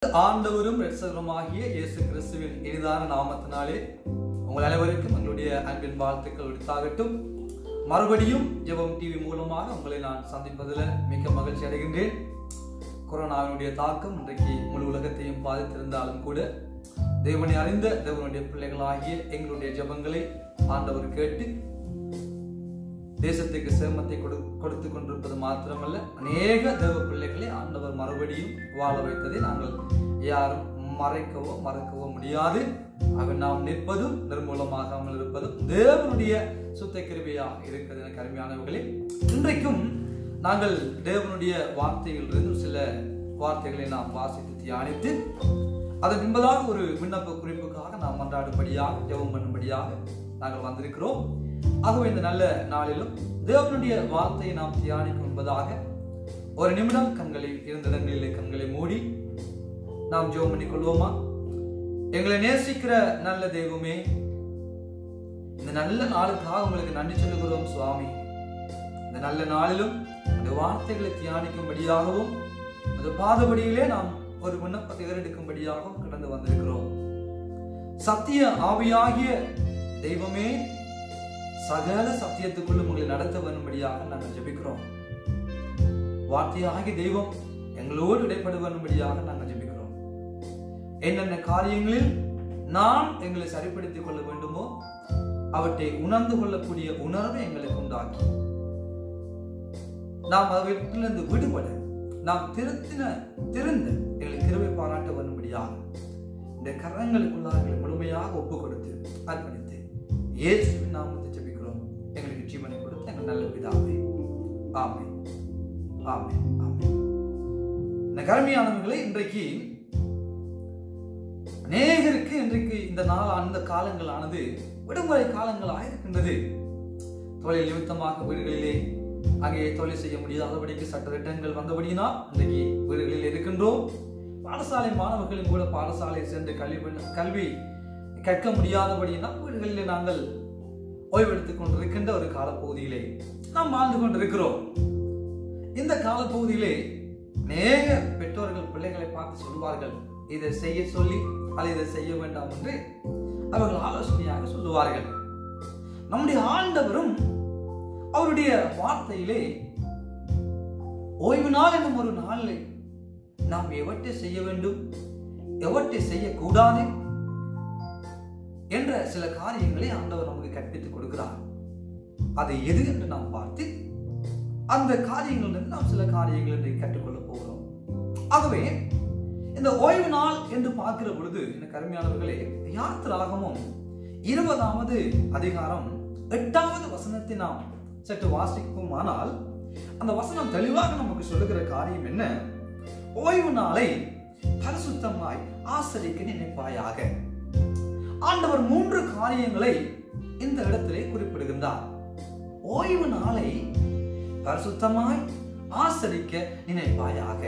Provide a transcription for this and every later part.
ஆண்டவரும் இரட்சகருமாகிய இயேசு கிறிஸ்துவின் இனிதான நாமத்தினாலே உங்கள் அனைவருக்கும் எங்களுடைய அன்பின் வாழ்த்துக்கள் உரித்தாகட்டும். மறுபடியும் ஜெபம் டிவி மூலமாக உங்களை நான் சந்திப்பதில் மிக்க மகிழ்ச்சி அடைகின்றேன். கொரோனாவினுடைய தாக்கம் இன்றைக்கு முழு உலகத்தையும் பாதித்திருந்தாலும் கூட தேவனை அறிந்த தேவனுடைய பிள்ளைகளாகிய எங்களுடைய ஜெபங்களை ஆண்டவர் கேட்டு தேசத்துக்கு சேமத்தை கொடுத்து கொண்டிருப்பது மாத்திரமல்ல, அநேக தேவ பிள்ளைகளை ஆண்டவர் மறுபடியும் வாழ வைத்ததை நாங்கள் யாரும் மறக்கவோ முடியாது. ஆக நாம் நிற்பதும் நிர்மூலமாகாமல் இருப்பதும் தேவனுடைய சுத்த கிருபையாக இருக்கிறது. எனக்கு அருமையானவர்களே, இன்றைக்கும் நாங்கள் தேவனுடைய வார்த்தைகளிலிருந்து சில வார்த்தைகளை நாம் வாசித்து தியானித்து அதன் என்பதாக ஒரு விண்ணப்ப குறிப்புக்காக நாம் மன்றாடும்படியாக ஜெபம் பண்ணும்படியாக நாங்கள் வந்திருக்கிறோம். ஆகவே இந்த நல்ல நாளிலும் தேவனுடைய வார்த்தையை நாம் தியானிக்கும் என்பதாக ஒரு நிமிடம் இருந்த இடங்களிலே கண்களை மூடி நாம் ஜெபம் பண்ணிக் கொள்வோமா? எங்களை நேசிக்கிற நல்ல தெய்வமே, இந்த நல்ல நாளுக்காக உங்களுக்கு நன்றி சொல்லுகிறோம் சுவாமி. இந்த நல்ல நாளிலும் அந்த வார்த்தைகளை தியானிக்கும்படியாகவும் அந்த பாதபடியிலே நாம் ஒரு விண்ணப்பத்தை ஏறெடுக்கும்படியாகவும் கடந்து வந்திருக்கிறோம். சத்திய ஆவியாகிய தெய்வமே, சகல சத்தியத்துக்குள்ளும் உங்களை நடத்த வரும்படியாக நாங்கள் ஜெபிக்கிறோம். வார்த்தையாகிய தெய்வம் எங்களோடு இடைப்பட வரும்படியாக நாங்கள் ஜெபிக்கிறோம். என்னென்ன காரியங்களில் நாம் எங்களை சரிப்படுத்திக் கொள்ள வேண்டுமோ அவற்றை உணர்ந்து கொள்ளக்கூடிய உணர்வை எங்களுக்கு உண்டாக்கி நாம் அவற்றிலிருந்து விடுபட நாம் திருந்த எங்களுக்கு கிருபை பாராட்ட வரும்படியாக இந்த கரங்களுக்குள்ளாக முழுமையாக ஒப்பு கொடுத்து அர்ப்பணித்து இயேசுவின் நாமத்தை ஜெபிக்கிறோம். எங்களுக்கு ஜீவனை கொடுத்து எங்கள் நல்ல பிதாவே, ஆமென், ஆமென், ஆமென். இந்த கருமையானவர்களை, இன்றைக்கு அநேகருக்கு இன்றைக்கு இந்த அந்த காலங்களானது விடுமுறை காலங்களாக இருக்கின்றது. தொழில் நிமித்தமாக வீடுகளிலே அங்கே தொழில் செய்ய முடியாதபடிக்கு சட்டத்திட்டங்கள் வந்தபடியினால் இன்றைக்கு வீடுகளில் இருக்கின்றோம். பாடசாலை மாணவர்களும் கூட பாடசாலை சென்று கல்வி கற்க முடியாதபடியினால் வீடுகளிலே நாங்கள் ஓய்வெடுத்துக் கொண்டிருக்கின்ற ஒரு காலப்பகுதியிலே நாம் வாழ்ந்து கொண்டிருக்கிறோம். இந்த காலப்பகுதியிலே அநேக பெற்றோர்கள் பிள்ளைகளை பார்த்து சொல்வார்கள், இதை செய்ய சொல்லி அல்லது இதை செய்ய வேண்டாம் என்று அவர்கள் ஆலோசனையாக சொல்லுவார்கள். நம்முடைய ஆண்டவரும் அவருடைய வார்த்தையிலே ஓய்வு நாள் என்னும் ஒரு நாளில் நாம் எவற்றை செய்ய வேண்டும், எவற்றை செய்யக்கூடாது என்ற சில காரியங்களை ஆண்டவர் நமக்கு கற்பித்துக் கொடுக்கிறார். அதை எது என்று நாம் பார்த்து அந்த காரியங்களிலிருந்து நாம் சில காரியங்களை கற்றுக்கொள்ள போகிறோம். ஆகவே இந்த ஓய்வு நாள் என்று பார்க்கிற பொழுது எனக்கு அருமையானவர்களே, யாத்திராகமம் 20வது அதிகாரம் 8வது வசனத்தை நாம் சற்று வாசிப்போம். ஆனால் அந்த வசனம் தெளிவாக நமக்கு சொல்லுகிற காரியம் என்ன? ஓய்வு நாளை பரிசுத்தமாய் ஆசரிக்க நினைப்பாயாக. ஆண்டவர் 3 காரியங்களை இந்த இடத்திலே குறிப்பிடுகின்றார். ஓய்வு நாளை பரிசுத்தமாய் ஆசரிக்க நினைப்பாயாக.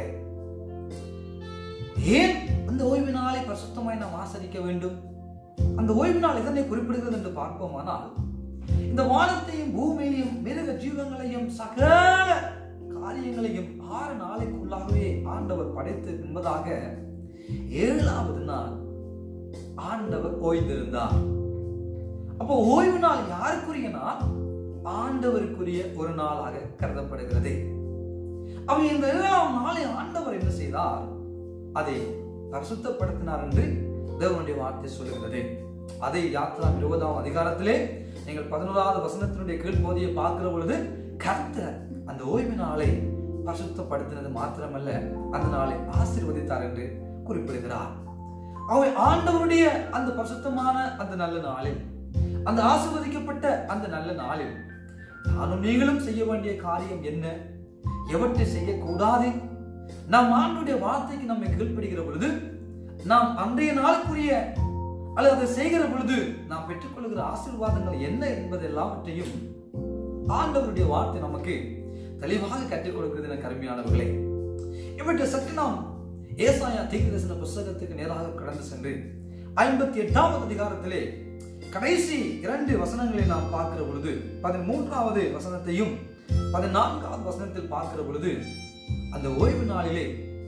ஏன் அந்த ஓய்வு நாளை பரிசுத்தமாய் நாம் ஆசரிக்க வேண்டும்? அந்த ஓய்வு நாள் எதனை குறிப்பிடுகிறது என்று பார்ப்போமானால், இந்த வானத்தையும் பூமியையும் மிருக ஜீவங்களையும் சகல காரியங்களையும் 6 நாளைக்குள்ளாகவே ஆண்டவர் படைத்து என்பதாக 7வது நாள் ஆண்டவர் ஓய்ந்திருந்தார். அப்போ ஓய்வு நாள் யாருக்குரிய நாள்? ஆண்டவருக்குரிய ஒரு நாளாக கருதப்படுகிறது. அவன் இந்த 7ஆம் நாளை ஆண்டவர் என்ன செய்தார்? அதை பரிசுத்தப்படுத்தினார் என்று தேவனுடைய வார்த்தை சொல்லுகிறது. அதை யாத்திராகமம் 20ஆம் அதிகாரத்திலே நீங்கள் 11வது வசனத்தினுடைய கீழ்ப்பகுதியை பார்க்கிற பொழுது கர்த்தர் அந்த ஓய்வு நாளை பரிசுத்தப்படுத்தினது மாத்திரமல்ல, அந்த நாளை ஆசீர்வதித்தார் என்று குறிப்பிடுகிறார். அவன் ஆண்டவருடைய அந்த பரிசுத்தமான அந்த நல்ல நாளில், அந்த ஆசீர்வதிக்கப்பட்ட அந்த நல்ல நாளில் நானும் நீங்களும் செய்ய வேண்டிய காரியம் என்ன, எவற்றை செய்யக்கூடாது, நாம் ஆண்டவருடைய வார்த்தைக்கு நம்மை கீழ்ப்படுகிற பொழுது நாம் அன்றைய நாளுக்குரிய அல்லது அதை செய்கிற பொழுது நாம் பெற்றுக்கொள்கிற ஆசீர்வாதங்கள் என்ன என்பது எல்லாவற்றையும் ஆண்டவருடைய வார்த்தை நமக்கு தெளிவாக கற்றுக் கொடுக்கிறது. என கருமையானவர்களே, இவற்றை சற்று நாம் ஏசாயா தீர்க்கதரிசன புத்தகத்துக்கு நேராக கடந்து சென்று 58வது அதிகாரத்திலே கடைசி 2 வசனங்களை நாம் பார்க்கிற பொழுது 13வது வசனத்தையும் 14வது வசனத்தில் பார்க்கிற பொழுது அந்த ஓய்வு நாளிலே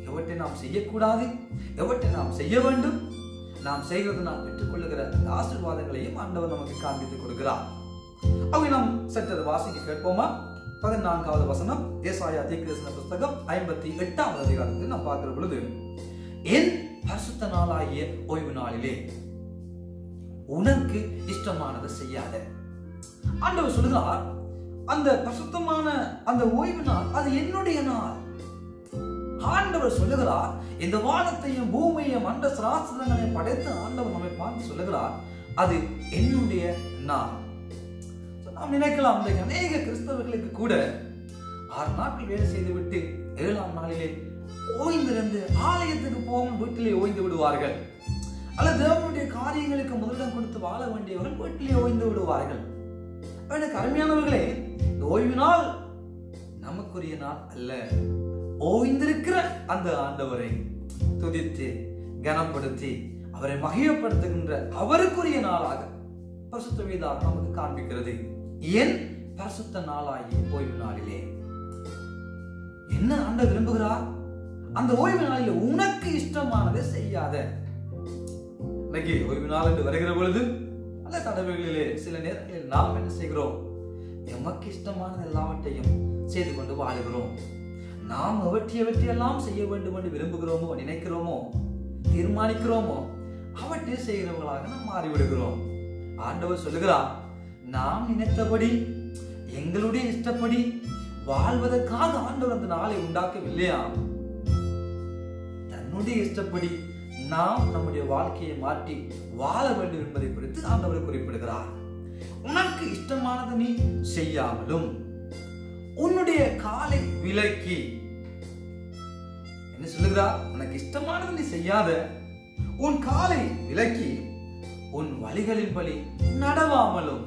எவற்றை நாம் செய்யக்கூடாது, எவற்றை நாம் செய்ய வேண்டும், நாம் செய்வது நாம் பெற்றுக்கொள்ளுகிற ஆசீர்வாதங்களையும் ஆண்டவர் நமக்கு காண்பித்துக் கொடுக்கிறார். அவை நாம் சற்று வாசிக்க கேட்போமா? 14வது வசனம், ஏசாயா தீர்க்கதரிசன புத்தகம் 58வது அதிகாரத்தில் நாம் பார்க்கிற பொழுது, என் பரிசுத்த நாளாகிய ஓய்வு நாளிலே உனக்கு இஷ்டமானதை செய்யாத. ஆண்டவர் சொல்லுகிறார், அந்த பரிசுத்தமான அந்த ஓய்வு நாள் அது என்னுடைய நாள். ஆண்டவர் சொல்லுகிறார், இந்த வானத்தையும் பூமியையும் அண்ட சராசரங்களையும் படைத்த ஆண்டவர் நம்மை பார்த்து சொல்லுகிறார், அது என்னுடைய நாள். நாம் நினைக்கலாம், அநேக கிறிஸ்தவர்களுக்கு கூட 6 நாட்கள் வேலை செய்துவிட்டு 7ஆம் நாளிலே ஓய்ந்திருந்து ஆலயத்துக்கு போகும் வீட்டிலே ஓய்ந்து விடுவார்கள். அல்லது தேவனுடைய காரியங்களுக்கு முதலிடம் கொடுத்து வாழ வேண்டியவர்கள் வீட்டிலே ஓய்ந்து விடுவார்கள். எனக்கு அருமையானவர்களே, இந்த ஓய்வு நாள் நமக்குரிய நாள் அல்ல. ஓய்ந்திருக்கிற அந்த ஆண்டவரை துதித்து கனப்படுத்தி அவரை மகிமைப்படுத்துகின்ற அவருக்குரிய நாளாக பரிசுத்த வேதம் நமக்கு காண்பிக்கிறது. என் பரிசுத்த நாளாகிய ஓய்வு நாளிலே என்ன ஆண்டவர் விரும்புகிறார்? அந்த ஓய்வு நாளிலே உனக்கு இஷ்டமானதை செய்யாத. இன்னைக்கு ஓய்வு நாள் என்று வருகிற பொழுது பல தடவைகளிலே சில நேரங்களில் நாம் என்ன செய்கிறோம்? எமக்கு இஷ்டமானது எல்லாவற்றையும் செய்து கொண்டு வாழுகிறோம். நாம் எவற்றையெல்லாம் செய்ய வேண்டும் என்று விரும்புகிறோமோ, நினைக்கிறோமோ, தீர்மானிக்கிறோமோ அவற்றை செய்கிறவர்களாக நாம் மாறிவிடுகிறோம். ஆண்டவர் சொல்லுகிறார், நாம் நினைத்தபடி எங்களுடைய இஷ்டப்படி வாழ்வதற்காக ஆண்டவர் அந்த நாளை உண்டாக்கவில்லையா? தன்னுடைய இஷ்டப்படி நாம் நம்முடைய வாழ்க்கையை மாற்றி வாழ வேண்டும் என்பதை குறித்து ஆண்டவர் குறிப்பிடுகிறார். உனக்கு இஷ்டமானது நீ செய்யாமலும் உன்னுடைய காலை விலக்கி, என்ன சொல்லுகிறார்? உனக்கு இஷ்டமானது நீ செய்யாத, உன் காலை விலக்கி உன் வழிகளின்படி நடவாமலும்.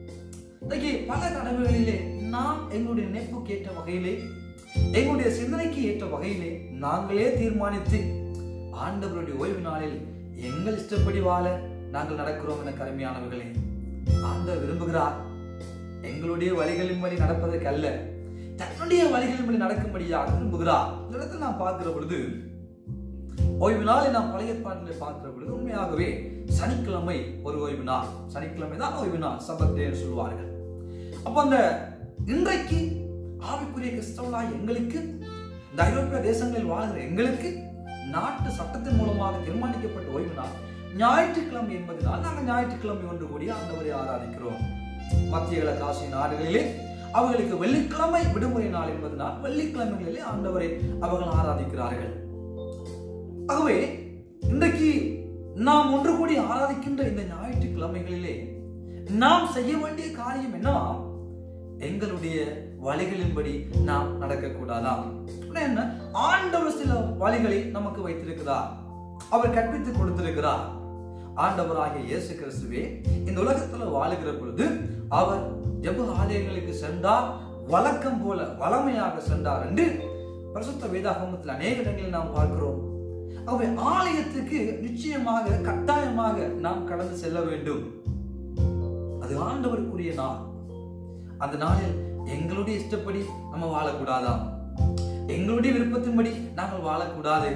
பல தடவைகளிலே நாம் எங்களுடைய நினைப்புக்கு ஏற்ற வகையிலே, எங்களுடைய சிந்தனைக்கு ஏற்ற வகையிலே நாங்களே தீர்மானித்து ஆண்டவருடைய ஓய்வு நாளில் எங்கள் இஷ்டப்படி வாழ நாங்கள் நடக்கிறோம். என கருமையானவர்களே, ஆண்டவர் விரும்புகிறார் எங்களுடைய வழிகளின்படி நடப்பதற்கு அல்ல, தன்னுடைய வழிகளின்படி நடக்கும்படியாக விரும்புகிறார். இந்த இடத்தில் நாம் பார்க்கிற பொழுது, ஓய்வு நாளை நாம் பழைய ஏற்பாட்டிலே பார்க்கிற பொழுது உண்மையாகவே சனிக்கிழமை ஒரு ஓய்வு நாள். சனிக்கிழமை தான் ஓய்வு நாள், சபத் டே என்று சொல்வார்கள். அப்ப அந்த இன்றைக்கு ஆவிக்குரிய கிறிஸ்தவர்களாய் எங்களுக்கு, இந்த ஐரோப்பிய தேசங்களில் வாழ்கிற எங்களுக்கு நாட்டு சட்டத்தின் மூலமாக தீர்மானிக்கப்பட்ட ஓய்வு நாள் ஞாயிற்றுக்கிழமை என்பதனால் நாங்கள் ஞாயிற்றுக்கிழமை ஒன்று கூடி ஆண்டவரை ஆராதிக்கிறோம். மத்திய கிழக்கு ஆசிய நாடுகளிலே அவர்களுக்கு வெள்ளிக்கிழமை விடுமுறை நாள் என்பதனால் வெள்ளிக்கிழமைகளிலே ஆண்டவரை அவர்கள் ஆராதிக்கிறார்கள். ஆகவே இன்றைக்கு நாம் ஒன்று கூடி ஆராதிக்கின்ற இந்த ஞாயிற்றுக்கிழமைகளிலே நாம் செய்ய வேண்டிய காரியம் என்னவா? எங்களுடைய வழிகளின்படி நாம் நடக்கக்கூடாதாம். என்ன? ஆண்டவர் சில வழிகளை நமக்கு வைத்திருக்கிறார், அவர் கற்பித்து கொடுத்திருக்கிறார். ஆண்டவராகிய இயேசு கிறிஸ்துவே இந்த உலகத்துல வாழுகிற பொழுது அவர் ஜெப ஆலயங்களுக்கு சென்றார், வழக்கம் போல வளமையாக சென்றார் என்று பரிசுத்த வேதாகமத்தில் அநேக இடங்களில் நாம் பார்க்கிறோம். ஆகவே ஆலயத்துக்கு நிச்சயமாக கட்டாயமாக நாம் கடந்து செல்ல வேண்டும். அது ஆண்டவருக்குரிய நாள். அந்த நாளில் எங்களுடைய இஷ்டப்படி நம்ம வாழக்கூடாதாம், எங்களுடைய விருப்பத்தின்படி நாங்கள் வாழக்கூடாது.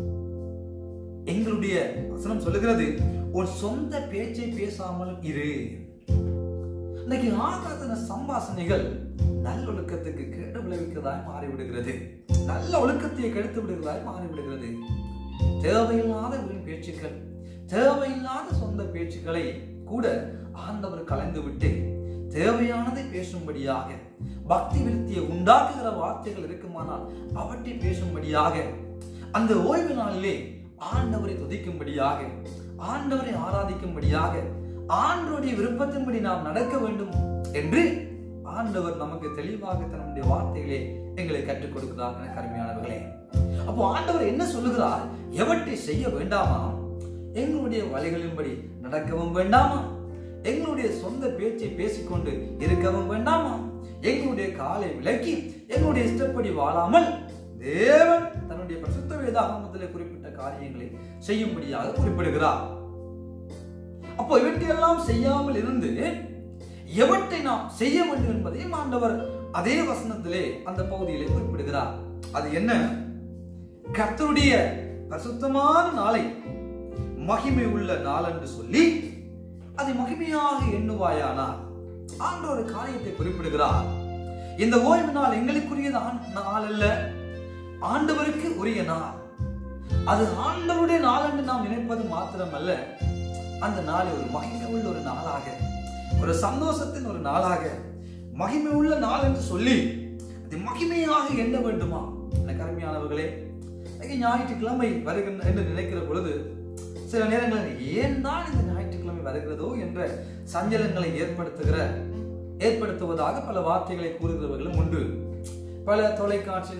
எங்களுடைய வசனம் சொல்லுகிறது, ஒரு சொந்த பேச்சை பேசாமல் இரு. இன்னைக்கு ஆகாத சம்பாஷணைகள் நல்லொழுக்கத்துக்கு கேடு விளைவிக்கிறதாய் மாறிவிடுகிறது, நல்ல ஒழுக்கத்தை கெடுத்து விடுகிறதாய் மாறிவிடுகிறது. தேவையில்லாத வீண் பேச்சுக்கள், தேவையில்லாத சொந்த பேச்சுக்களை கூட ஆண்டவர் கலந்து விட்டு தேவையானதை பேசும்படியாக, பக்தி விருத்தியை உண்டாக்குகிற வார்த்தைகள் இருக்குமானால் அவற்றை பேசும்படியாக, அந்த ஓய்வு நாளிலே ஆண்டவரை துதிக்கும்படியாக, ஆண்டவரை ஆராதிக்கும்படியாக, ஆண்டவருடைய விருப்பத்தின்படி நாம் நடக்க வேண்டும் என்று ஆண்டவர் நமக்கு தெளிவாக தன்னுடைய வார்த்தைகளே எங்களை கற்றுக் கொடுக்கிறார். என கருமையானவர்களே, அப்போ ஆண்டவர் என்ன சொல்லுகிறார்? எவற்றை செய்ய வேண்டாமா? எங்களுடைய வழிகளின்படி நடக்கவும் வேண்டாமா? எங்களுடைய சொந்த பேச்சை பேசிக்கொண்டு இருக்கவும் வேண்டாமா? எங்களுடைய காலை விலக்கி எங்களுடைய இஷ்டப்படி வாழாமல் தேவன் தன்னுடைய பரிசுத்த வேதாகமத்திலே குறிப்பிட்ட காரியங்களை செய்யும்படியாக குறிப்பிடுகிறார். அப்போ இவற்றையெல்லாம் செய்யாமல் இருந்து எவற்றை நாம் செய்ய வேண்டும் என்பதையும் ஆண்டவர் அதே வசனத்திலே அந்த பகுதியிலே குறிப்பிடுகிறார். அது என்ன? கர்த்தருடைய பரிசுத்தமான நாளை மகிமை உள்ள நாள் என்று சொல்லி அதை மகிமையாக எண்ணுவாயானால் ஆண்டவர் ஒரு காரியத்தை குறிப்பிடுகிறார். இந்த ஓய்வு நாள் எங்களுக்குரிய நாள் அல்ல, ஆண்டவருக்கு உரிய நாள். அது ஆண்டவருடைய நாள் என்று நாம் நினைப்பது மாத்திரமல்ல, அந்த நாளை ஒரு மகிமை உள்ள ஒரு நாளாக, ஒரு சந்தோஷத்தின் ஒரு நாளாக, மகிமை உள்ள நாள் என்று சொல்லி அது மகிமையாக எண்ண வேண்டுமா? எனக்கு அருமையானவர்களே, ஞாயிற்றுக்கிழமை வருகின்ற என்று நினைக்கிற பொழுது சில நேரங்களில் ஏன் தான் இந்த ஞாயிற்றுக்கிழமை வருகிறதோ என்ற சஞ்சலங்களை ஏற்படுத்துவதாக பல வார்த்தைகளை கூறுகிறவர்களும் உண்டு. பல தொலைக்காட்சி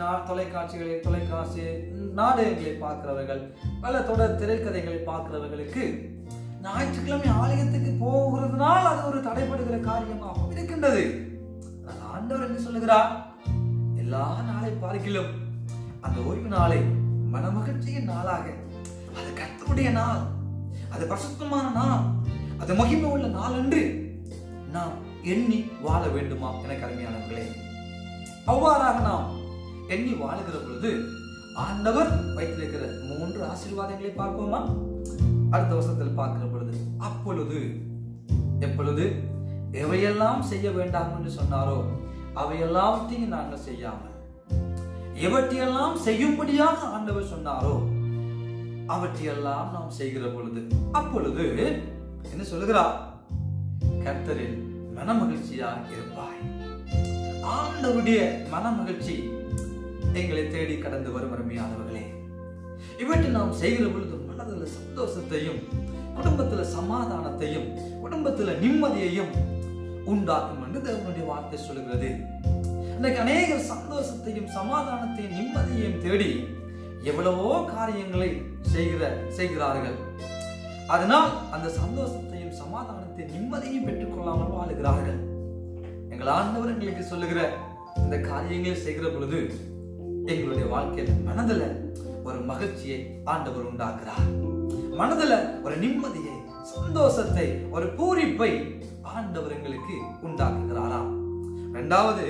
நாடகங்களை பார்க்கிறவர்கள், பல தொடர் திரைக்கதைகளை பார்க்கிறவர்களுக்கு ஞாயிற்றுக்கிழமை ஆலயத்துக்கு போகிறதுனால் அது ஒரு தடைப்படுகிற காரியமாக இருக்கின்றது. ஆண்டவர் என்ன சொல்லுகிறார்? எல்லா நாளை பார்க்கிலும் அந்த ஓய்வு நாளை மனமகிழ்ச்சியின் நாளாக, அது கர்த்தருடைய நாள், அது பரிசுத்தமான நாள், அது மகிமை உள்ள நாள் என்று நாம் எண்ணி வாழ வேண்டுமா? எனக்கு அருமையானவர்களே, அவ்வாறாக நாம் எண்ணி வாழுகிற பொழுது ஆண்டவர் வைத்திருக்கிற 3 ஆசீர்வாதங்களை பார்ப்போமா? அடுத்த வருஷத்தில் பார்க்கிற பொழுது, அப்பொழுது எப்பொழுது எவையெல்லாம் செய்ய வேண்டாம் என்று சொன்னாரோ அவையெல்லாவற்றையும் நாங்கள் செய்யாமல், எவற்றையெல்லாம் செய்யும்படியாக ஆண்டவர் சொன்னாரோ அவற்றையெல்லாம் நாம் செய்கிற பொழுது, அப்பொழுது என்ன சொல்லுகிறார்? கர்த்தரில் மனமகிழ்ச்சியாக இருப்பாய். ஆண்டவருடைய மனமகிழ்ச்சி எங்களை தேடி கடந்து வரும் அருமையானவர்களே. இவற்றை நாம் செய்கிற பொழுது மனதில் சந்தோஷத்தையும், குடும்பத்துல சமாதானத்தையும், குடும்பத்துல நிம்மதியையும் உண்டாக்கும் என்று தேவனுடைய வார்த்தை சொல்லுகிறது. இன்னைக்கு அநேகர் சந்தோஷத்தையும் சமாதானத்தையும் நிம்மதியையும் தேடி எவ்வளவோ காரியங்களை செய்கிறார்கள். அதனால் அந்த சந்தோஷத்தையும் சமாதானத்தையும் நிம்மதியையும் பெற்றுக்கொள்ளாமல் வாழுகிறார்கள். எங்கள் ஆண்டவர் எங்களுக்கு சொல்லுகிற இந்த காரியங்களை செய்கிற பொழுது எங்களுடைய வாழ்க்கையில மனதில் ஒரு மகிழ்ச்சியை ஆண்டவர் உண்டாக்குறார். மனதில் ஒரு நிம்மதியை, சந்தோஷத்தை, ஒரு பூரிப்பை ஆண்டவர் எங்களுக்கு உண்டாக்குகிறாராம். இரண்டாவது,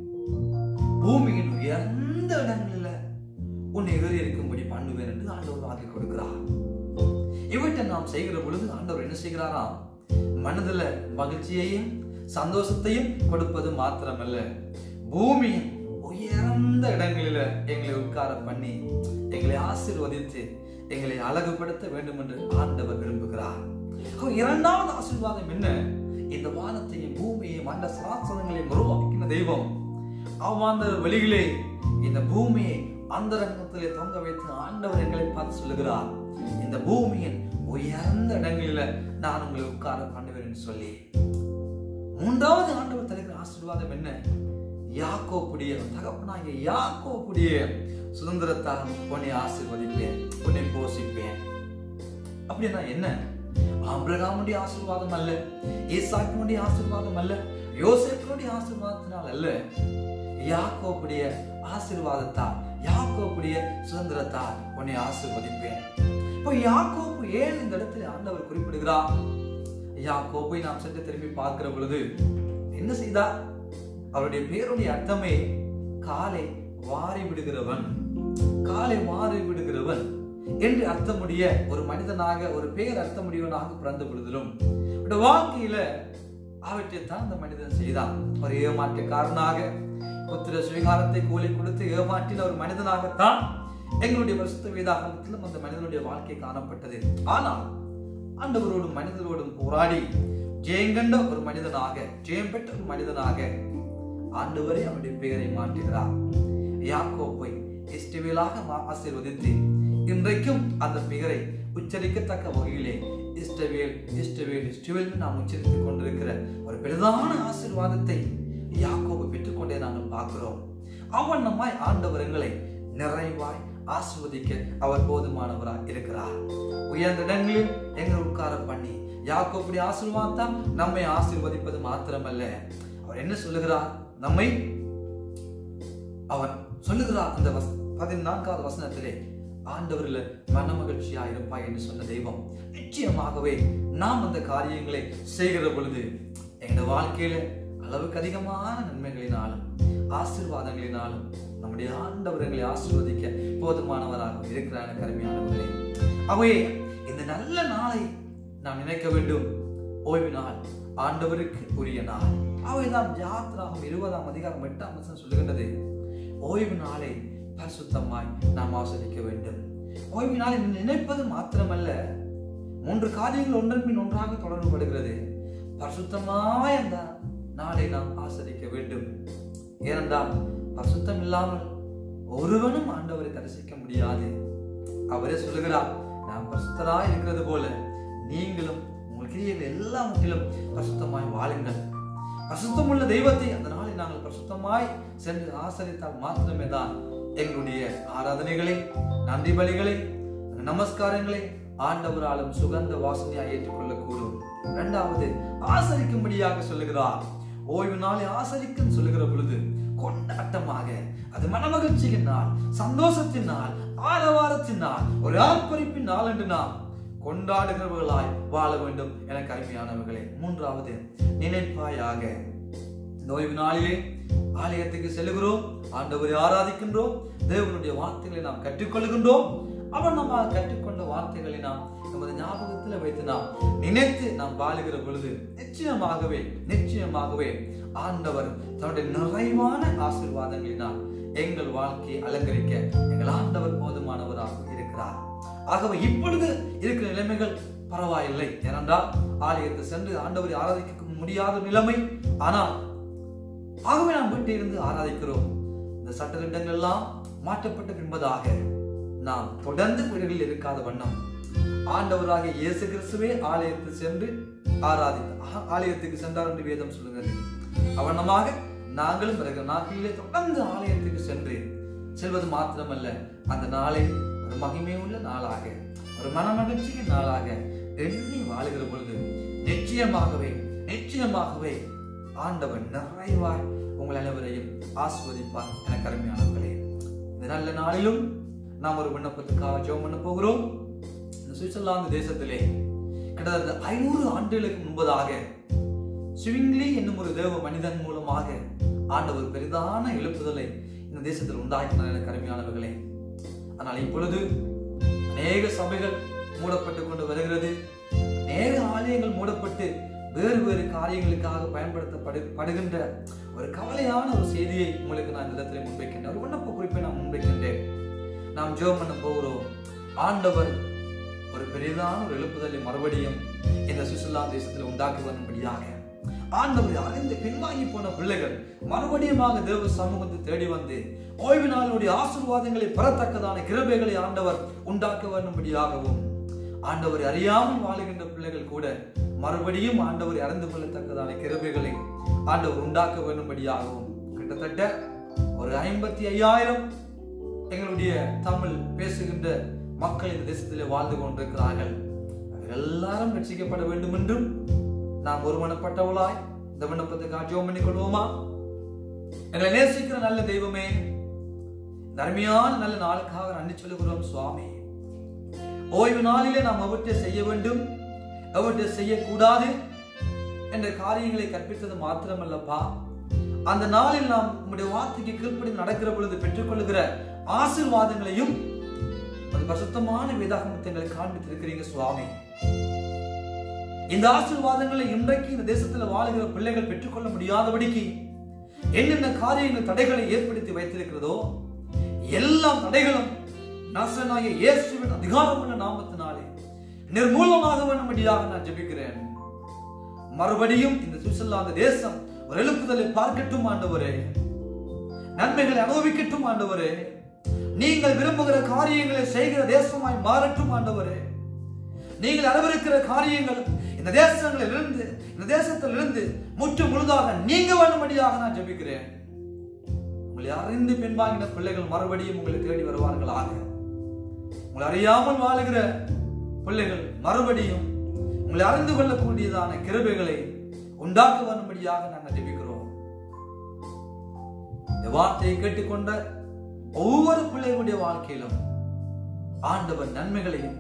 பூமியின் உயர்ந்த இடங்களில் உன்னை ஏறி இருக்கும்படி பண்ணுவேன் என்று ஆண்டவர் வாக்கு கொடுக்கிறார். இவற்றை நாம் செய்கிற பொழுது ஆண்டவர் என்ன செய்கிறாராம்? மனதில் மகிழ்ச்சியையும் சந்தோஷத்தையும் கொடுப்பது மாத்திரமல்ல, பூமியின் உயர்ந்த இடங்களில் எங்களை உட்கார பண்ணி எங்களை ஆசீர்வதித்து எங்களை அழகுபடுத்த வேண்டும் என்று ஆண்டவர் விரும்புகிறார். இரண்டாவது ஆசீர்வாதம் என்ன? இந்த வானத்தையும் பூமியையும் அந்த சராசரங்களையும் உருவாக்கின தெய்வம் அவ்வாந்த வெளியிலே இந்த பூமியை அந்த ரங்கத்திலே தொங்க வைத்து ஆண்டவர் எங்களை பார்த்து சொல்லுகிறார், இந்த பூமியின் உயர்ந்த இடங்களில நான் உங்களை உட்கார பண்ணுவேன் என்று சொல்லி. மூன்றாவது ஆண்டவர் தருகிற ஆசீர்வாதம் என்ன? யாக்கோபுடைய தகப்பனாகிய யாக்கோபுடைய சுதந்திரத்தால் உன்னை ஆசீர்வதிப்பேன், உன்னை போஷிப்பேன். அப்படின்னா என்ன? ஆபிரகாமுடைய ஆசீர்வாதம் அல்ல, ஈசாக்கினுடைய ஆசீர்வாதம் அல்ல, யோசேப்பினுடைய ஆசீர்வாதத்தினால் அல்ல, யாக்கோபுடைய ஆசீர்வாதத்தால், யாக்கோபுடைய சுதந்திரத்தால் உன்னை ஆசீர்வதிப்பேன். இப்போ யாக்கோபு ஏன் இந்த இடத்துல ஆண்டவர் குறிப்பிடுகிறார்? யாக்கோபை நாம் சற்று திரும்பி பார்க்கிற பொழுது என்ன செய்தார்? அவருடைய பேருடைய அர்த்தமே காலை வாரி விடுகிறவன், காலை வாரி விடுகிறவன் என்று அர்த்தமுடைய ஒரு மனிதனாக, ஒரு பெயர் அர்த்தமுடையவனாக பிறந்த பொழுதிலும் வாழ்க்கையில அவற்றைத்தான் அந்த மனிதன் செய்தான். ஒரு ஏமாற்றக்காரனாக, புத்திர சுவீகாரத்தை கூலி கொடுத்து ஏமாற்றின ஒரு மனிதனாகத்தான் எங்களுடைய பரிசுத்த வேதாகமத்திலும் அந்த மனிதனுடைய வாழ்க்கை காணப்பட்டது. ஆனால் ஆண்டவரோடும் மனிதரோடும் போராடி ஜெயங்கண்ட ஒரு மனிதனாக, ஜெயம் பெற்ற ஒரு மனிதனாக ஆண்டவரே அவருடைய பெயரை மாற்றுகிறார். யாக்கோபை இஸ்ரவேலாக ஆசீர்வதித்து இன்றைக்கும் அந்த பெயரை உச்சரிக்கத்தக்க வகையிலே இஸ்ரவேல் இஸ்ரவேல் இஸ்ரவேல் நாம் உச்சரித்துக் கொண்டிருக்கிற ஒரு பெரிதான ஆசீர்வாதத்தை யாக்கோபு பெற்றுக்கொண்டே நாங்கள் பார்க்கிறோம். அவன் நம்மாய் ஆண்டவர் எங்களை நிறைவாய் ஆசீர்வதிக்க அவர் போதுமானவராய் இருக்கிறார். உயர்ந்த இடங்களில் எங்களை உட்கார பண்ணி யாக்கோபுடைய ஆசீர்வாதம் நம்மை ஆசீர்வதிப்பது மாத்திரமல்ல, அவர் என்ன சொல்லுகிறார்? நம்மை அவர் சொல்லுகிறார் அந்த 14வது வசனத்திலே, ஆண்டவரில் மன மகிழ்ச்சியா இருப்பாய் என்று சொன்ன தெய்வம் நிச்சயமாகவே நாம் அந்த காரியங்களை செய்கிற பொழுது எங்க வாழ்க்கையில அளவுக்கு அதிகமான நன்மைகளினாலும் ஆசீர்வாதங்களினாலும் நம்முடைய ஆண்டவர் எங்களை ஆசீர்வதிக்க போதுமானவராக இருக்கிறார். கருமையானவர்களே, அவை இந்த நல்ல நாளை நாம் நினைக்க வேண்டும். ஓய்வு நாள் ஆண்டவருக்கு உரிய நாள். அவைதான் யாத்திராகம் 20:8 சொல்லுகின்றது, ஓய்வு நாளை பரிசுத்தமாய் நாம் ஆசரிக்க வேண்டும். ஓய்வு நாளை நினைப்பது மாத்திரமல்ல, 3 காரியங்கள் ஒன்றன் பின் ஒன்றாக தொடர்புபடுகிறது. பரிசுத்தமாய் அந்த நாளை நாம் ஆசரிக்க வேண்டும். ஏனென்றால் பரிசுத்தம் இல்லாமல் ஒருவனும் ஆண்டவரை தரிசிக்க முடியாது. அவரே சொல்லுகிறார், நாம் பரிசுத்தராய் இருக்கிறது போல நீங்களும் உங்கள் கிரியைகள் எல்லாவற்றிலும் பரிசுத்தமாய் வாழுங்கள். பரிசுத்தமுள்ள தெய்வத்தை அந்த நாளில் நாங்கள் பரிசுத்தமாய் சென்று ஆசரித்தால் மாத்திரமே தான் எங்களுடைய ஆராதனைகளை, நன்றி பலிகளை, நமஸ்காரங்களை ஆண்டவராலும் சுகந்த வாசனையாக ஏற்றுக்கொள்ளக்கூடும். 2வது, ஆசரிக்கும்படியாக சொல்லுகிறார். ஓய்வு நாளை ஆசரிக்கும் சொல்லுகிற பொழுது கொண்டாட்டமாக, அது மனமகிழ்ச்சியின் நாள், சந்தோஷத்தின் நாள், ஆரவாரத்தின் நாள், ஒரு ஆர்ப்பரிப்பின் நாள் என்று நாம் கொண்டாடுகிறவர்களாய் வாழ வேண்டும். எனக்கு அருமையானவர்களே, 3வது, நினைப்பாயாக. இந்த ஓய்வு நாளிலே ஆலயத்துக்கு செல்லுகிறோம், ஆண்டவரை ஆராதிக்கின்றோம், தேவனுடைய வார்த்தைகளை நாம் கற்றுக்கொள்கின்றோம். அவர் நம்ம கற்றுக்கொண்ட வார்த்தைகளை நாம் நமது ஞாபகத்தில் வைத்து நாம் நினைத்து நாம் வாழுகிற பொழுது நிச்சயமாகவே ஆண்டவர் தன்னுடைய நிறைவான ஆசீர்வாதங்களினால் எங்கள் வாழ்க்கையை அலங்கரிக்க எங்கள் ஆண்டவர் போதுமானவராக இருக்கிறார். ஆகவே இப்பொழுது இருக்கிற நிலைமைகள் பரவாயில்லை. ஏனென்றால் ஆலயத்தை சென்று ஆண்டவரை ஆராதிக்க முடியாத நிலைமை. ஆனால் ஆகவே நாம் வீட்டில் இருந்து ஆராதிக்கிறோம். இந்த சட்டத்திட்டங்கள் எல்லாம் மாற்றப்பட்ட பின்பதாக நாம் தொடர்ந்து வீடுகளில் இருக்காத வண்ணம் ஆண்டவராக இயேசு கிறிஸ்துவே ஆலயத்துக்கு சென்று ஆலயத்துக்கு சென்றார் என்று வேதம் சொல்லுகிறது. அவனமாக நாங்களும் பிறகு நாட்களிலே தொடர்ந்து ஆலயத்துக்கு செல்வது மாத்திரமல்ல, அந்த நாளை ஒரு மகிமையுள்ள நாளாக, ஒரு மனமகிழ்ச்சியின் நாளாக எண்ணி வாழுகிற பொழுது நிச்சயமாகவே ஆண்டவன் நிறைவாய் உங்கள் அனைவரையும் ஆசீர்வதிப்பார். எனக்கு அருமையானவர்களே, இந்த நல்ல நாளிலும் நாம் ஒரு விண்ணப்பத்துக்காக ஜெபம் பண்ண போகிறோம். இந்த சுவிட்சர்லாந்து தேசத்திலே கிட்டத்தட்ட 500 ஆண்டுகளுக்கு முன்பதாக ஸ்விங்லி என்னும் ஒரு தேவ மனிதன் மூலமாக ஆண்டவர் பெரிதான எழுப்புதலை இந்த தேசத்தில் உண்டாக்கினார். எனக்கு அருமையானவர்களே, ஆனால் இப்பொழுது அநேக சபைகள் மூடப்பட்டு கொண்டு வருகிறது. அநேக ஆலயங்கள் மூடப்பட்டு வேறு காரியங்களுக்காக பயன்படுத்தப்படுகின்ற ஒரு கவலையான ஒரு செய்தியை உங்களுக்கு நான் இந்த இடத்துல முன்வைக்கின்றேன். ஒரு விண்ணப்ப குறிப்பை நான் முன்வைக்கின்றேன். நாம் ஜெபம் பண்ண போகிறோம். ஆண்டவர் ஒரு பெரிதான ஒரு எழுப்புதலை மறுபடியும் இந்த சுவிட்சர்லாந்து தேசத்தில் உண்டாக்கி வரும்படியாக ஆண்டவர் அறிந்து பின்வாங்கி போன பிள்ளைகள் மறுபடியும் தேவ சமூகத்தை தேடி வந்து ஓய்வு நாளுடைய ஆசீர்வாதங்களை பெறத்தக்கதான கிருபைகளை ஆண்டவர் உண்டாக்க வரும்படியாகவும், ஆண்டவரை அறியாமல் வாழுகின்ற பிள்ளைகள் கூட மறுபடியும் ஆண்டவரை அறிந்து கொள்ளத்தக்கதான கிருபைகளை ஆண்டவர் உண்டாக்க வரும்படியாகவும், கிட்டத்தட்ட ஒரு 55,000 எங்களுடைய தமிழ் பேசுகின்ற மக்கள் இந்த தேசத்திலே வாழ்ந்து கொண்டிருக்கிறார்கள். எல்லாரும் ரட்சிக்கப்பட வேண்டும் என்றும் நாம் ஒருமனப்பட்டவளாய் இந்த விண்ணப்பத்துக்காக ஜெபம் பண்ணிக் கொள்வோமா? எங்களை நேசிக்கிற நல்ல தெய்வமே, அருமையான நல்ல நாளுக்காக நன்றி சொல்லுகிறோம் சுவாமி. ஓய்வு நாளிலே நாம் எவற்றை செய்ய வேண்டும், எவற்றை செய்யக்கூடாது என்ற காரியங்களை கற்பித்தது மாத்திரமல்லப்பா, அந்த நாளில் நாம் நம்முடைய வார்த்தைக்கு கீழ்ப்படிந்து நடக்கிற பொழுது பெற்றுக்கொள்ளுகிற ஆசீர்வாதங்களையும் அது பரிசுத்தமான வேதாகமத்தை எங்களை காண்பித்திருக்கிறீங்க சுவாமி. இந்த ஆசீர்வாதங்களை இன்றைக்கு இந்த தேசத்தில் வாழுகிற பிள்ளைகள் பெற்றுக்கொள்ள முடியாதபடிக்கு என்னென்ன காரியங்கள் தடைகளை ஏற்படுத்தி வைத்திருக்கிறதோ எல்லா தடைகளும் நசரேயனாகிய இயேசுவின் அதிகாரமுள்ள நாமத்தினாலே நிர்மூலமாக வேண்டும்படியாக நான் ஜெபிக்கிறேன். மறுபடியும் இந்த சுவிட்சர்லாந்து தேசம் ஒரு எழுப்புதலை பார்க்கட்டும் ஆண்டவரே, நன்மைகளை அனுபவிக்கட்டும் ஆண்டவரே, நீங்கள் விரும்புகிற காரியங்களை செய்கிற தேசமாய் மாறட்டும் ஆண்டவரே. நீங்கள் அனுபவிக்கிற காரியங்கள் இந்த தேசத்திலிருந்து முற்று முழுதாக நீங்க வேண்டும்படியாக நான் ஜெபிக்கிறேன். உங்களை அறிந்து பின்வாங்கின பிள்ளைகள் மறுபடியும் உங்களை தேடி வருவார்களாக. உங்களை அறியாமல் வாழுகிற பிள்ளைகள் மறுபடியும் உங்களை அறிந்து கொள்ளக்கூடியதான கிருபைகளை உண்டாக்க வரும்படியாக நாங்கள் ஜெபிக்கிறோம். இந்த வார்த்தையை கேட்டுக்கொண்ட ஒவ்வொரு பிள்ளைகளுடைய வாழ்க்கையிலும் ஆண்டவர் நன்மைகளையும்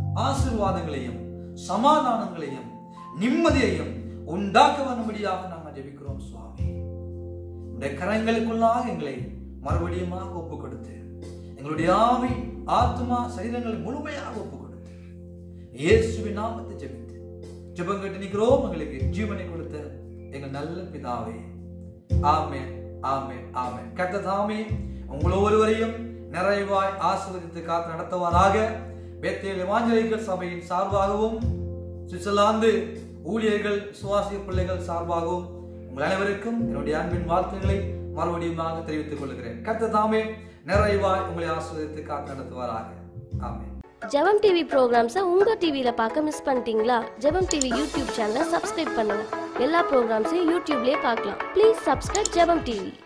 ஆசீர்வாதங்களையும் சமாதானங்களையும் நிம்மதியையும் உண்டாக்க வரும்படியாக நாங்கள் ஜெபிக்கிறோம் சுவாமி. உடைய கரங்களுக்குள்ளாக எங்களை மறுபடியுமாக ஒப்பு கொடுத்து எங்களுடைய ஆவி ஆத்மா சரீரங்களை முழுமையாக ஒப்பு கொடுத்து இயேசுவின் நாமத்தை ஜெபித்து ஜெபம் கேட்டு நிற்கிறோம். எங்களுக்கு ஜீவனை கொடுத்த எங்கள் நல்ல பிதாவே, ஆமென், ஆமென், ஆமென். கர்த்தர் தாமே உங்கள் ஒவ்வொருவரையும் நிறைவாய் ஆசீர்வதித்து காத்து நடத்துவாராக. பெத்தேல் எவாஞ்சலிக்கல் சபையின் சார்பாகவும் சுவிட்சர்லாந்து ஊழியர்கள் சுவாசிய பிள்ளைகள் சார்பாகவும் உங்கள் அனைவருக்கும் என்னுடைய அன்பின் வாழ்த்துக்களை மறுபடியும் தெரிவித்துக் கொள்கிறேன். கர்த்தர் தாமே நிறைவாய் உங்களை ஆசீர்வதித்து காத்து நடத்துவாராக. ஆமென். ஜெபம் டிவி ப்ரோக்ராம்ஸை உங்க டிவியில பார்க்க மிஸ் பண்ணிட்டீங்களா? ஜெபம் டிவி யூடியூப் சேனலை சப்ஸ்கிரைப் பண்ணுங்க. எல்லா ப்ரோக்ராம்ஸையும் யூடியூப்லயே பார்க்கலாம். Please subscribe Jebam TV.